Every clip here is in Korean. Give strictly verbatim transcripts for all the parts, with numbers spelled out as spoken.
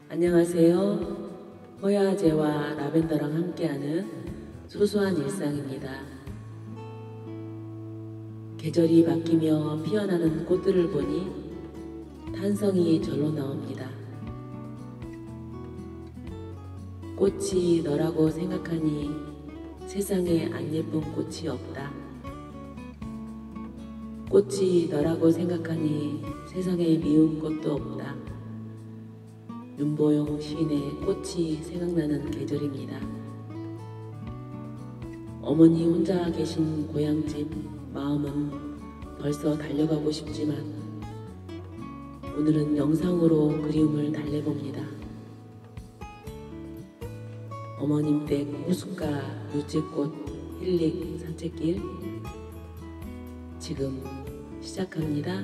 안녕하세요. 호야제와 라벤더랑 함께하는 소소한 일상입니다. 계절이 바뀌며 피어나는 꽃들을 보니 탄성이 절로 나옵니다. 꽃이 너라고 생각하니 세상에 안 예쁜 꽃이 없다. 꽃이 너라고 생각하니 세상에 미운 꽃도 없다. 윤보용 시인의 꽃이 생각나는 계절입니다. 어머니 혼자 계신 고향집 마음은 벌써 달려가고 싶지만 오늘은 영상으로 그리움을 달래봅니다. 어머님 댁 호숫가 유채꽃 힐링 산책길 지금 시작합니다.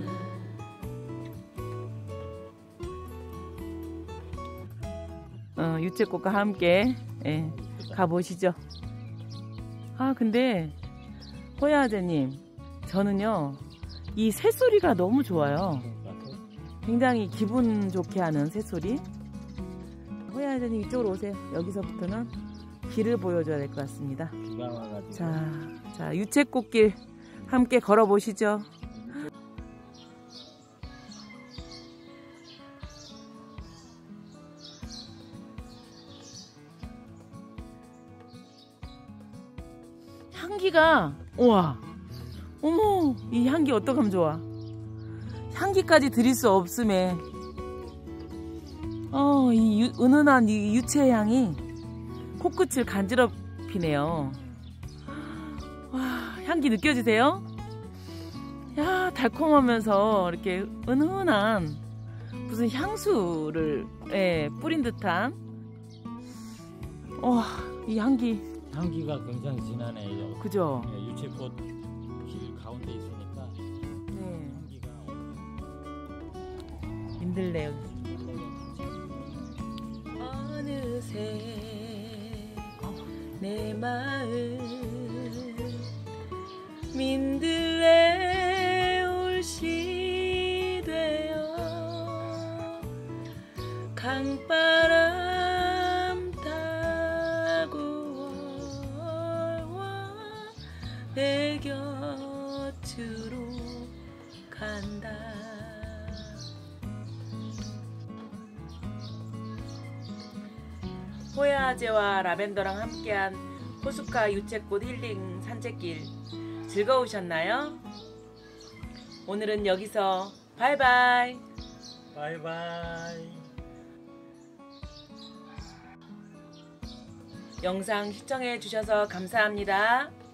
어, 유채꽃과 함께 예, 가보시죠. 아 근데 호야제님, 저는요 이 새소리가 너무 좋아요. 굉장히 기분 좋게 하는 새소리. 호야제님 이쪽으로 오세요. 여기서부터는 길을 보여줘야 될 것 같습니다. 자, 자 유채꽃길 함께 걸어보시죠. 향기가 우와, 어머, 이 향기 어떡하면 좋아. 향기까지 드릴 수 없음에 어, 이 유, 은은한 이 유채 향이 코끝을 간지럽히네요. 와, 향기 느껴지세요? 야, 달콤하면서 이렇게 은은한 무슨 향수를 예, 뿌린 듯한 와, 이 향기 향기가 굉장히 진하네요. 그죠? 네, 유채꽃 길 가운데 있으니까 네. 향기가 민들레. 어느새 내 마음 민들레 올시 되어 강바람 타고 와 내 곁으로 간다. 호야제와 라벤더랑 함께한 호숫가 유채꽃 힐링 산책길 즐거우셨나요? 오늘은 여기서 바이바이. 바이바이. 영상 시청해 주셔서 감사합니다.